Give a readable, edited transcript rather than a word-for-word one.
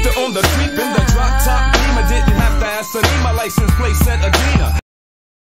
Sister on the creep in the drop top beam. I didn't have to ask her name. My license plate said Adina.